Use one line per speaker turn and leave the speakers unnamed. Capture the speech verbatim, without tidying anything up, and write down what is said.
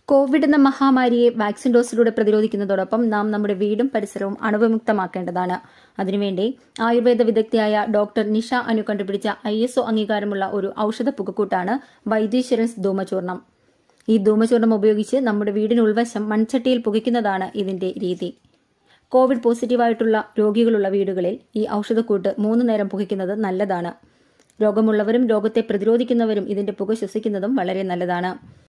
Covid എന്ന മഹാമാരിയെ vaccine ഡോസിലൂടെ പ്രതിരോധിക്കുന്നതോടൊപ്പം നാം നമ്മുടെ വീടും പരിസരവും അണുവിമുക്തമാക്കേണ്ടതാണ്. അതിനുവേണ്ടി ആയുർവേദ വിദഗ്ധയായ ഡോക്ടർ നിഷ അനു കണ്ടുപിടിച്ച ഐ എസ് ഒ അംഗീകാരമുള്ള ഒരു ഔഷധ പുകക്കൂട്ടാണ് വൈദ്യേശ്വരൻസ് ധൂമചൂർണം. ഈ ധൂമചൂർണം ഉപയോഗിച്ച് നമ്മുടെ വീടിന് ഉൾവശം മൺചട്ടിയിൽ പുകയ്ക്കുന്നതാണ് ഇതിന്റെ രീതി. കോവിഡ് പോസിറ്റീവായിട്ടുള്ള രോഗികളുള്ള വീടുകളിൽ ഈ ഔഷധക്കൂട്ട് മൂന്നു നേരം പുകയ്ക്കുന്നത് നല്ലതാണ്. രോഗമുള്ളവരും രോഗത്തെ പ്രതിരോധിക്കുന്നവരും ഇതിന്റെ പുക ശ്വസിക്കുന്നതും വളരെ നല്ലതാണ്.